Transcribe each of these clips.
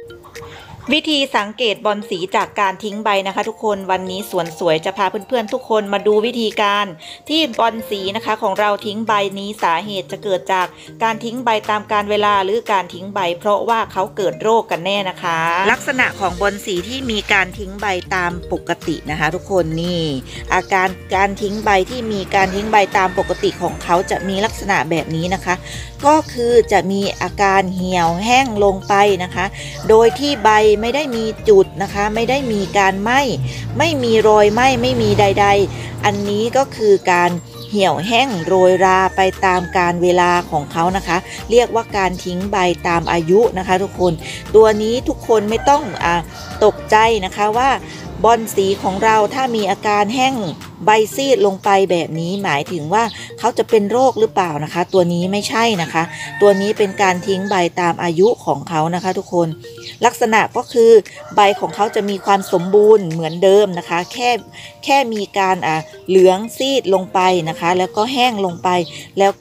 วิธีสังเกตบอลสีจากการทิ้งใบนะคะทุกคนวันนี้สวนสวยจะพาเพื่อนๆทุกคนมาดูวิธีการที่บอลสีนะคะของเราทิ้งใบนี้สาเหตุจะเกิดจากการทิ้งใบตามกาลเวลาหรือการทิ้งใบเพราะว่าเขาเกิดโรคกันแน่นะคะลักษณะของบอลสีที่มีการทิ้งใบตามปกตินะคะทุกคนนี่อาการทิ้งใบที่มีการทิ้งใบตามปกติของเขาจะมีลักษณะแบบนี้นะคะก็คือจะมีอาการเหี่ยวแห้งลงไปนะคะโดยที่ใบไม่ได้มีจุดนะคะไม่ได้มีการไหม้ไม่มีรอยไหม้ไม่มีใดๆอันนี้ก็คือการเหี่ยวแห้งโรยราไปตามกาลเวลาของเขานะคะเรียกว่าการทิ้งใบตามอายุนะคะทุกคนตัวนี้ทุกคนไม่ต้องตกใจนะคะว่าบอลสีของเราถ้ามีอาการแห้งใบซีดลงไปแบบนี้หมายถึงว่าเขาจะเป็นโรคหรือเปล่านะคะตัวนี้ไม่ใช่นะคะตัวนี้เป็นการทิ้งใบตามอายุของเขานะคะทุกคนลักษณะก็คือใบของเขาจะมีความสมบูรณ์เหมือนเดิมนะคะแค่มีการเหลืองซีดลงไปนะคะแล้วก็แห้งลงไปแล้ว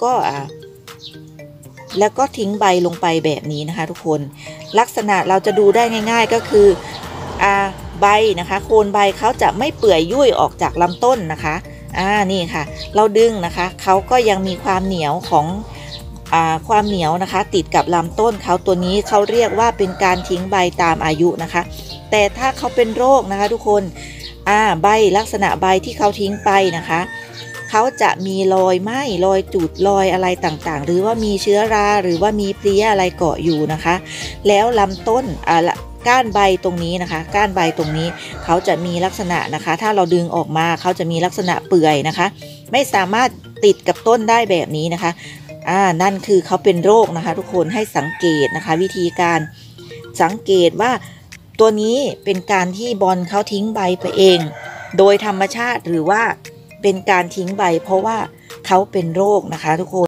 ก็ทิ้งใบลงไปแบบนี้นะคะทุกคนลักษณะเราจะดูได้ง่ายๆก็คือใบนะคะโคนใบเขาจะไม่เปื่อยยุ่ยออกจากลำต้นนะคะนี่ค่ะเราดึงนะคะเขาก็ยังมีความเหนียวของความเหนียวนะคะติดกับลำต้นเขาตัวนี้เขาเรียกว่าเป็นการทิ้งใบตามอายุนะคะแต่ถ้าเขาเป็นโรคนะคะทุกคนใบลักษณะใบที่เขาทิ้งไปนะคะเขาจะมีรอยไหม้รอยจุดรอยอะไรต่างๆหรือว่ามีเชื้อราหรือว่ามีเพลี้ยอะไรเกาะอยู่นะคะแล้วลำต้นก้านใบตรงนี้นะคะก้านใบตรงนี้เขาจะมีลักษณะนะคะถ้าเราดึงออกมาเขาจะมีลักษณะเปื่อยนะคะไม่สามารถติดกับต้นได้แบบนี้นะคะนั่นคือเขาเป็นโรคนะคะทุกคนให้สังเกตนะคะวิธีการสังเกตว่าตัวนี้เป็นการที่บอลเขาทิ้งใบไปเองโดยธรรมชาติหรือว่าเป็นการทิ้งใบเพราะว่าเขาเป็นโรคนะคะทุกคน